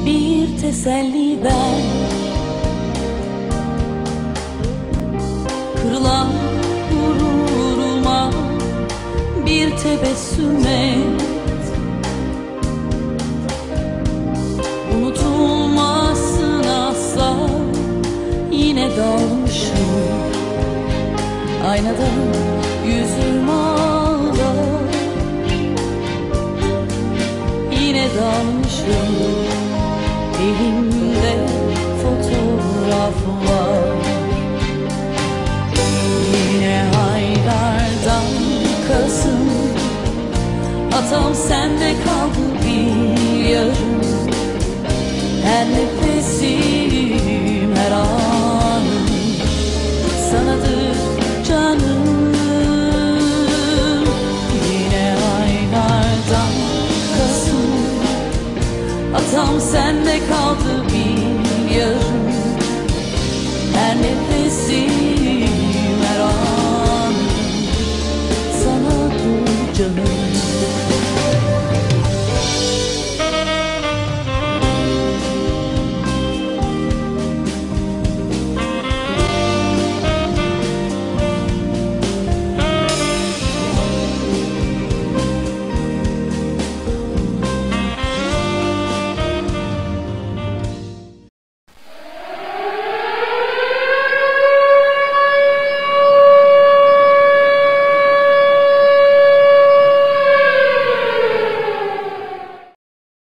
bir teselli ver. Kırılan gururuma bir tebessüm et. Unutulmazsın asla, yine dalmışım aynadan yüzüm ağla. Yine dalmışım, elimde fotoğraf var. Yine aylardan Kasım, hatam sende kaldı bir yarım. Her nefesim, her anım sanadır canım. Yine aylardan Kasım, hatam sende kaldı bir yarım. Her nefesim, her anım sanadır canım.